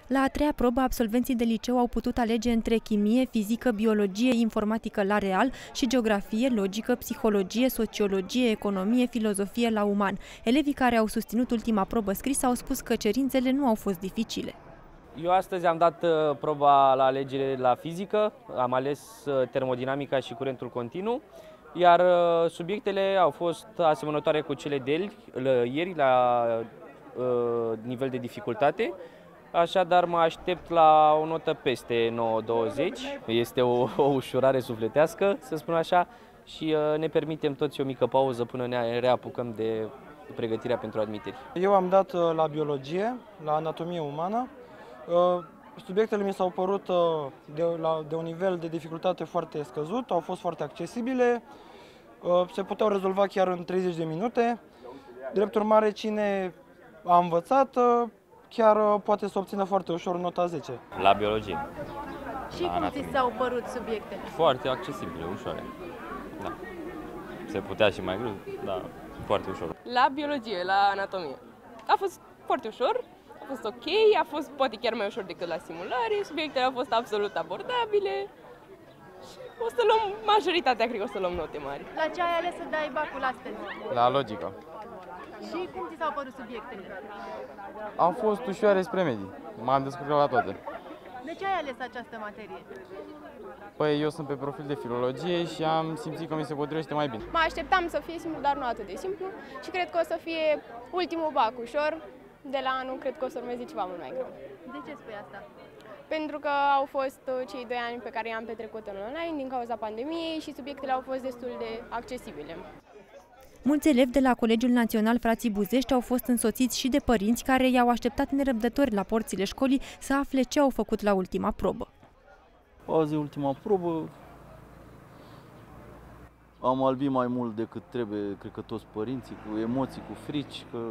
La a treia probă, absolvenții de liceu au putut alege între chimie, fizică, biologie, informatică la real și geografie, logică, psihologie, sociologie, economie, filozofie la uman. Elevii care au susținut ultima probă scrisă au spus că cerințele nu au fost dificile. Eu astăzi am dat proba la alegere la fizică, am ales termodinamica și curentul continuu, iar subiectele au fost asemănătoare cu cele de ieri la nivel de dificultate. Așadar, mă aștept la o notă peste 9,20. Este o ușurare sufletească, să spun așa, și ne permitem toți o mică pauză până ne reapucăm de pregătirea pentru admiteri. Eu am dat la biologie, la anatomie umană. Subiectele mi s-au părut de un nivel de dificultate foarte scăzut, au fost foarte accesibile, se puteau rezolva chiar în 30 de minute. Drept urmare, cine a învățat chiar poate să obțină foarte ușor nota 10. La biologie. Și cum ți s-au părut subiectele? Foarte accesibile, ușoare. Da. Se putea și mai greu, dar foarte ușor. La biologie, la anatomie. A fost foarte ușor, a fost ok, a fost poate chiar mai ușor decât la simulare, subiectele au fost absolut abordabile și o să luăm, majoritatea cred că o să luăm note mari. La ce ai ales să dai bacul astăzi? La logică. Și cum ți s-au părut subiectele? Au fost ușoare spre medii. M-am descurcat la toate. De ce ai ales această materie? Păi eu sunt pe profil de filologie și am simțit că mi se potrivește mai bine. Mă așteptam să fie simplu, dar nu atât de simplu și cred că o să fie ultimul bac ușor. De la anul cred că o să urmeze ceva mult mai greu. De ce spui asta? Pentru că au fost cei 2 ani pe care i-am petrecut în online din cauza pandemiei și subiectele au fost destul de accesibile. Mulți elevi de la Colegiul Național Frații Buzești au fost însoțiți și de părinți care i-au așteptat nerăbdători la porțile școlii să afle ce au făcut la ultima probă. Azi e ultima probă. Am albit mai mult decât trebuie, cred că toți părinții, cu emoții, cu frici, că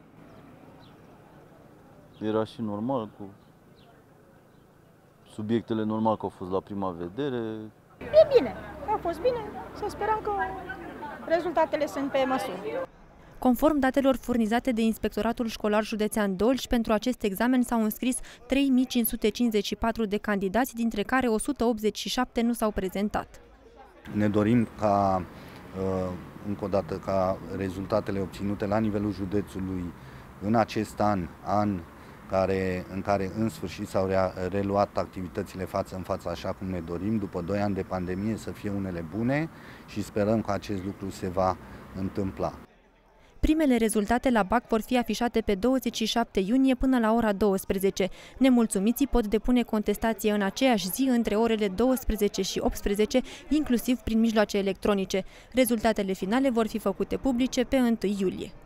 era și normal, cu subiectele normal că au fost la prima vedere. E bine, a fost bine, să sperăm că rezultatele sunt pe măsură. Conform datelor furnizate de Inspectoratul Școlar Județean Dolj, pentru acest examen s-au înscris 3554 de candidați, dintre care 187 nu s-au prezentat. Ne dorim ca, încă o dată, ca rezultatele obținute la nivelul județului în acest an în care în sfârșit s-au reluat activitățile față în față așa cum ne dorim, după 2 ani de pandemie, să fie unele bune și sperăm că acest lucru se va întâmpla. Primele rezultate la BAC vor fi afișate pe 27 iunie până la ora 12. Nemulțumiții pot depune contestație în aceeași zi între orele 12 și 18, inclusiv prin mijloace electronice. Rezultatele finale vor fi făcute publice pe 1 iulie.